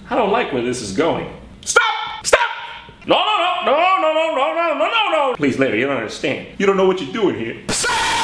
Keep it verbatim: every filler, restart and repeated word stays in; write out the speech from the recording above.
I don't like where this is going. Stop! Stop! No, no, no, no, no, no, no, no, no, no, no! Please, Larry, you don't understand. You don't know what you're doing here. Stop!